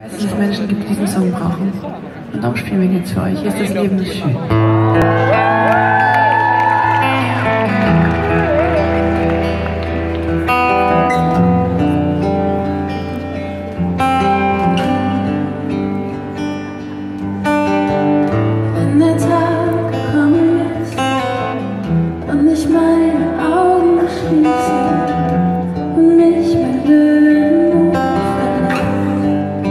Dass es Menschen gibt, die diesen Song brauchen. Und darum spielen wir ihn jetzt für euch. Hier ist das Leben nicht schön. Wenn der Tag gekommen ist und ich meine Augen schließe und mich mein Löwenmut verlässt.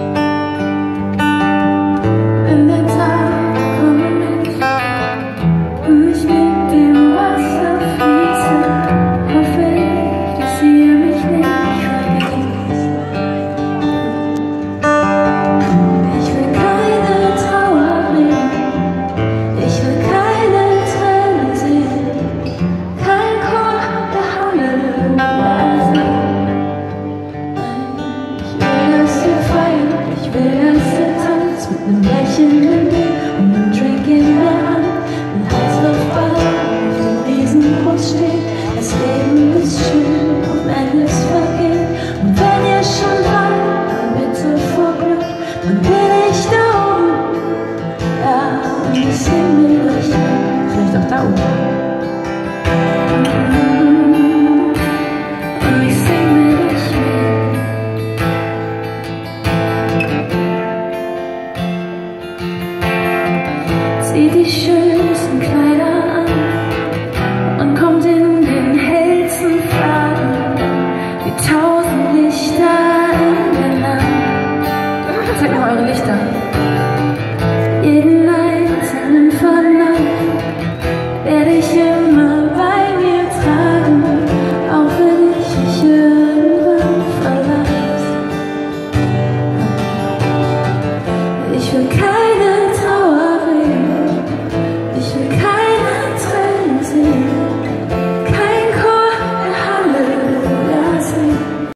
Wenn der Tag gekommen ist und ich mit dem Wasser fließe, hoffe ich, dass ihr mich nicht vergisst. Ich will keine Trauer bringen, ich will keine Tränen sehen, kein Chor, der Halleluja singt. Ich will, dass ihr feiert, ich will, dass ihr tanzt mit nem Lächeln im Blick und nem Drink in der Hand. Ein Heißluftballon auf dem Riesenbrust steht. Das Leben ist schön, auch wenn es vergeht. Und wenn ihr schon weint, dann bitte vor Glück, dann bin ich da oben. Ja, und ich sing mit euch mit. Vielleicht auch da oben. Und ich sing mit euch mit. Zieht die schönsten Kleider an und kommt in den hellsten Farben, wie 1000 Lichter in der Nacht. Zeigt mal eure Lichter.